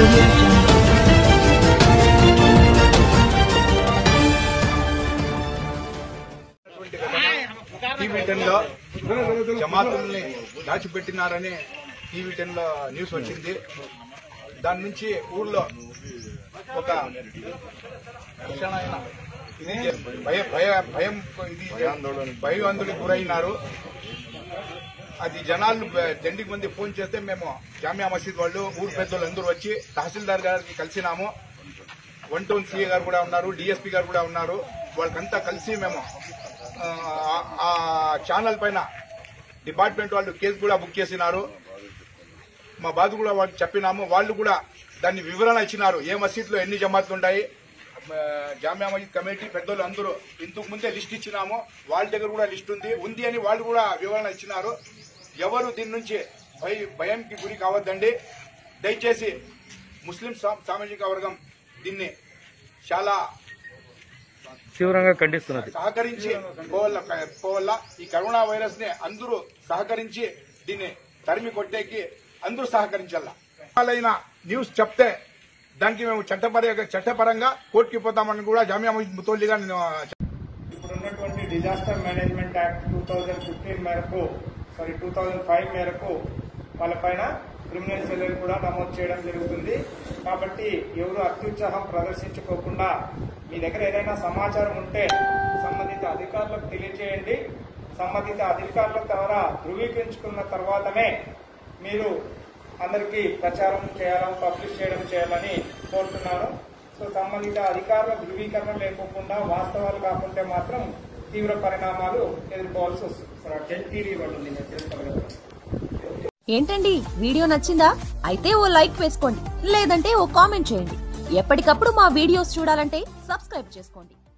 టీవీ10లో జమాతుల్ని దాచిపెట్టినారని టీవీ10లో news వచ్చింది. దాని నుంచి ఊళ్ళో ఒక భయాందోళనకు గురైనారు. అది జనాలు దండికి మంది ఫోన్ చేస్తే మేము జామియా మసీద్ వాళ్ళు ఊరు పెద్దలు అందరూ వచ్చి తహసీల్దార్ గారికి కలిసినాము. 1 టౌన్ సీఏ గారు కూడా ఉన్నారు, డిఎస్పీ గారు కూడా ఉన్నారు. వాళ్ళకంతా కలిసి మేము ఆ ఛానల్ పైన డిపార్ట్మెంట్ వాళ్ళు కేసు కూడా బుక్ చేసినారు. మా బాధ కూడా వాళ్ళకి చెప్పినాము. వాళ్ళు కూడా దాన్ని వివరణ ఇచ్చినారు. ఏ మసీద్లో ఎన్ని జమాతులు ఉన్నాయి, జామియా మసీద్ కమిటీ పెద్దలు అందరూ ఇంతకు ముందే లిస్ట్ ఇచ్చినాము. వాళ్ళ దగ్గర కూడా లిస్ట్ ఉంది అని వాళ్ళు కూడా వివరణ ఇచ్చినారు. ఎవరు దీని నుంచి భయంకి గురి కావద్దండి. దయచేసి ముస్లిం సామాజిక వర్గం దీన్ని చాలా తీవ్రంగా ఖండిస్తున్నది. సహకరించి పోవల్ల ఈ కరోనా వైరస్ ని అందరూ సహకరించి దీన్ని తరిమి కొట్టేకి అందరూ సహకరించాల. న్యూస్ చెప్తే దానికి మేము చట్టపరంగా కోర్టుకి పోతామని కూడా జామియా మసీద్ ముతోల్లిగా ఇప్పుడున్నటువంటి డిజాస్టర్ మేనేజ్మెంట్ యాక్ట్ 2015 మేరకు 2005 మేరకు వాళ్ళపైన క్రిమినల్ చర్యలు కూడా నమోదు చేయడం జరుగుతుంది. కాబట్టి ఎవరు అత్యుత్సాహం ప్రదర్శించుకోకుండా మీ దగ్గర ఏదైనా సమాచారం ఉంటే సంబంధిత అధికారులకు తెలియజేయండి. సంబంధిత అధికారుల ద్వారా ధృవీకరించుకున్న తర్వాతనే మీరు అందరికీ ప్రచారం చేయాలని పబ్లిష్ చేయడం చేయాలని కోరుతున్నాను. సో సంబంధిత అధికారుల ధృవీకరణ లేకోకుండా వాస్తవాలు కాకుంటే మాత్రం తీవ్ర పరిణామాలు ఎదుర్కోవాల్సి వస్తుంది. ఏంటండి వీడియో నచ్చిందా? అయితే ఓ లైక్ వేసుకోండి, లేదంటే ఓ కామెంట్ చేయండి. ఎప్పటికప్పుడు మా వీడియోస్ చూడాలంటే సబ్స్క్రైబ్ చేసుకోండి.